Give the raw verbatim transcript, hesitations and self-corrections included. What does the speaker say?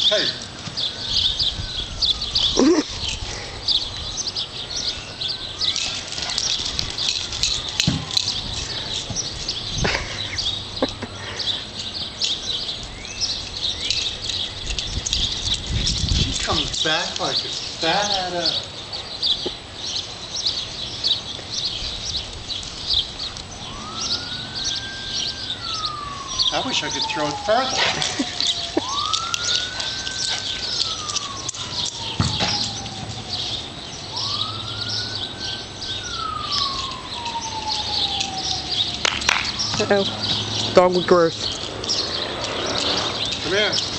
Hey. She comes back like a fat uh, I wish I could throw it further. Uh-oh. Dog with growth. Come here.